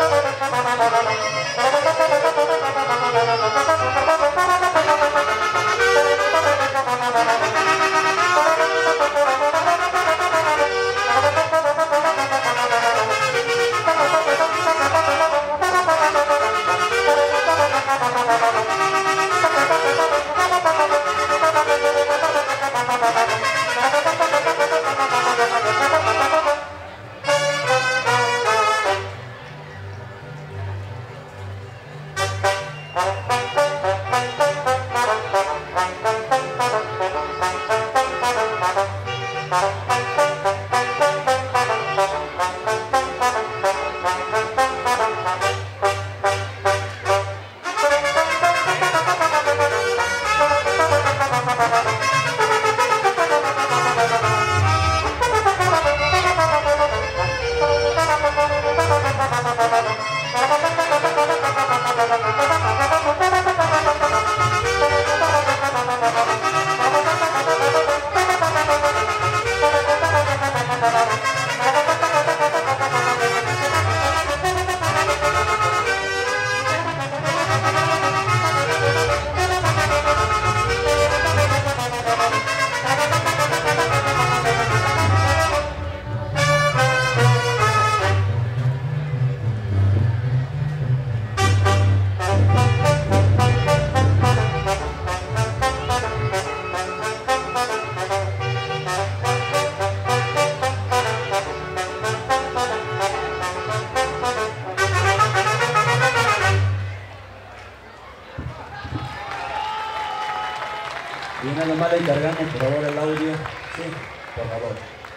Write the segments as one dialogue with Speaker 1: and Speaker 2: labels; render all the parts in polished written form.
Speaker 1: Y nada más le encargamos por favor el audio. Sí, por favor.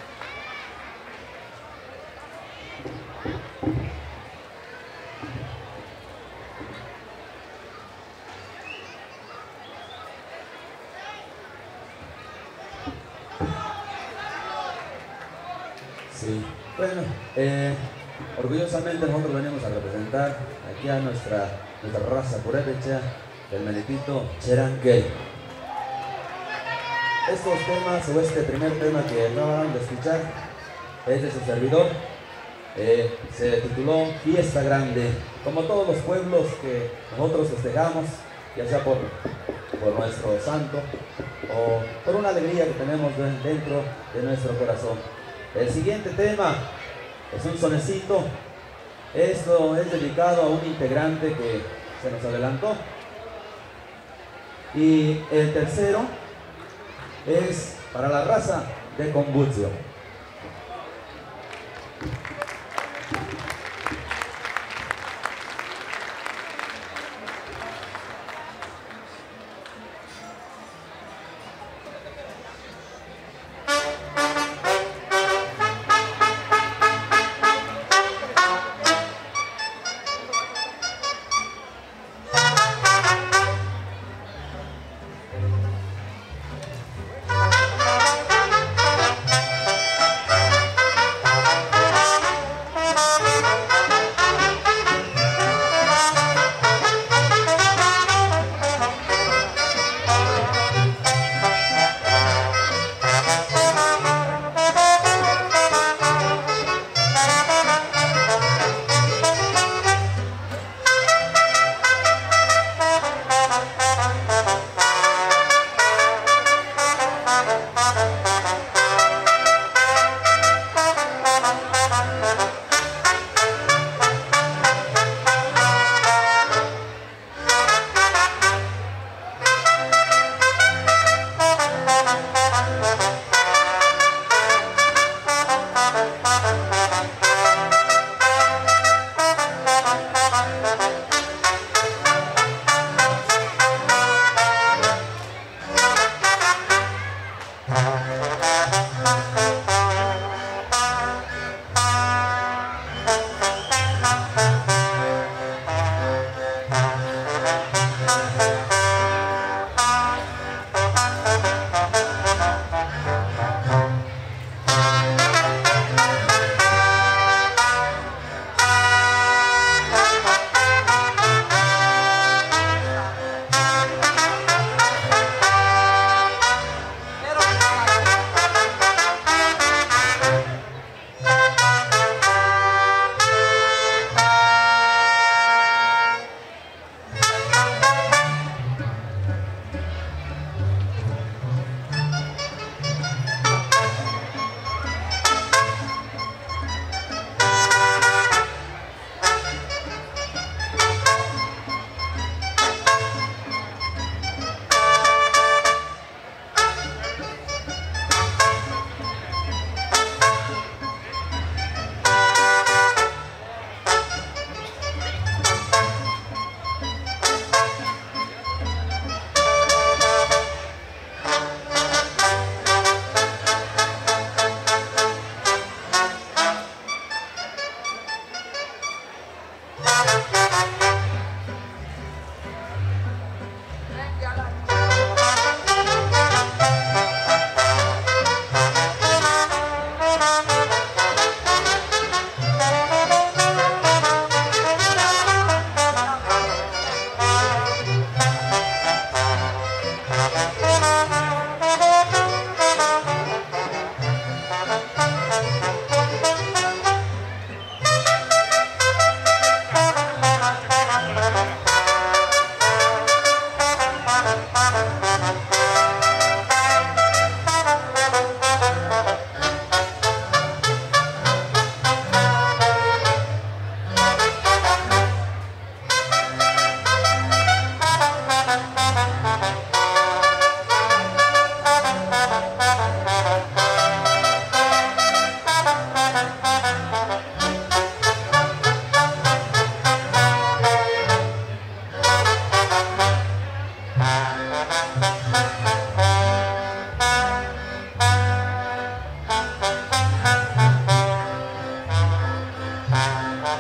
Speaker 1: Sí, bueno, orgullosamente nosotros venimos a representar aquí a nuestra raza purépecha, el Menepito Cheranquel. Estos temas o este primer tema que acaban de escuchar es de su servidor, se tituló Fiesta Grande, como todos los pueblos que nosotros festejamos, ya sea por nuestro santo o por una alegría que tenemos dentro de nuestro corazón. El siguiente tema es un sonecito. Esto es dedicado a un integrante que se nos adelantó. Y el tercero es para la raza de Convulsio.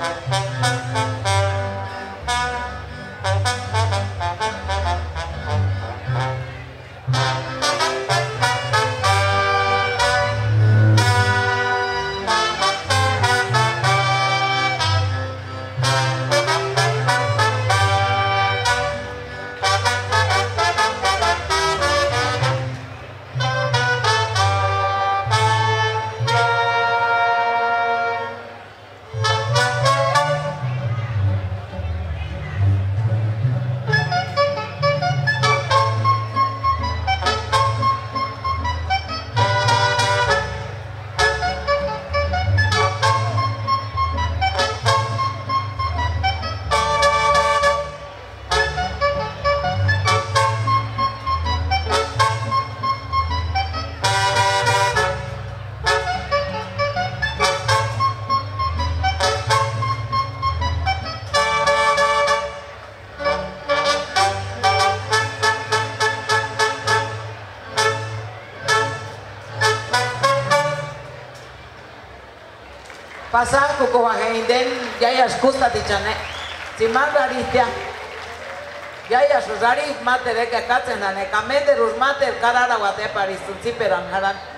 Speaker 2: Pasar kuko waheinden yaya skusta dichane. Si manda ristia. Yaya susari mate de que katzen ane kamende rus mate karara wate parisun siperan haran.